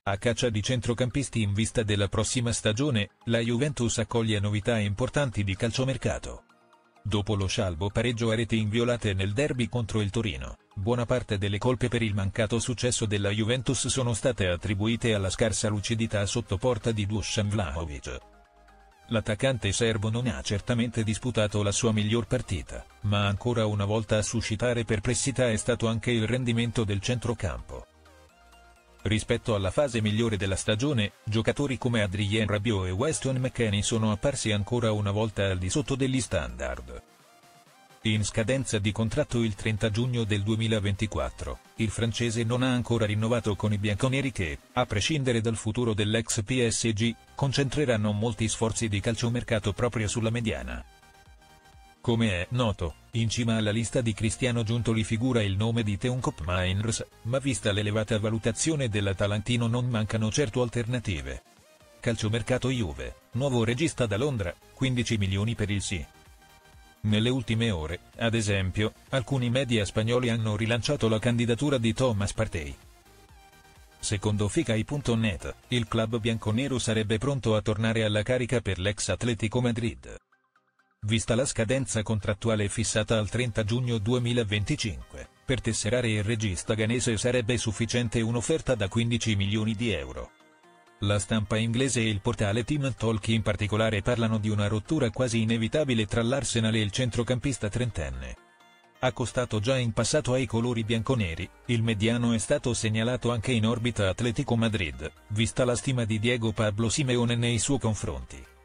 A caccia di centrocampisti in vista della prossima stagione, la Juventus accoglie novità importanti di calciomercato. Dopo lo scialbo pareggio a reti inviolate nel derby contro il Torino, buona parte delle colpe per il mancato successo della Juventus sono state attribuite alla scarsa lucidità sotto porta di Dusan Vlahovic. L'attaccante serbo non ha certamente disputato la sua miglior partita, ma ancora una volta a suscitare perplessità è stato anche il rendimento del centrocampo. Rispetto alla fase migliore della stagione, giocatori come Adrien Rabiot e Weston McKennie sono apparsi ancora una volta al di sotto degli standard. In scadenza di contratto il 30 giugno del 2024, il francese non ha ancora rinnovato con i bianconeri che, a prescindere dal futuro dell'ex PSG, concentreranno molti sforzi di calciomercato proprio sulla mediana. Come è noto, in cima alla lista di Cristiano Giuntoli figura il nome di Teun Koopmeiners, ma vista l'elevata valutazione dell'atalantino non mancano certo alternative. Calciomercato Juve, nuovo regista da Londra, 15 milioni per il sì. Nelle ultime ore, ad esempio, alcuni media spagnoli hanno rilanciato la candidatura di Thomas Partey. Secondo Fikai.net, il club bianconero sarebbe pronto a tornare alla carica per l'ex Atletico Madrid. Vista la scadenza contrattuale fissata al 30 giugno 2025, per tesserare il regista ghanese sarebbe sufficiente un'offerta da 15 milioni di euro. La stampa inglese e il portale Team Talk in particolare parlano di una rottura quasi inevitabile tra l'Arsenal e il centrocampista trentenne. Accostato già in passato ai colori bianconeri, il mediano è stato segnalato anche in orbita Atletico Madrid, vista la stima di Diego Pablo Simeone nei suoi confronti.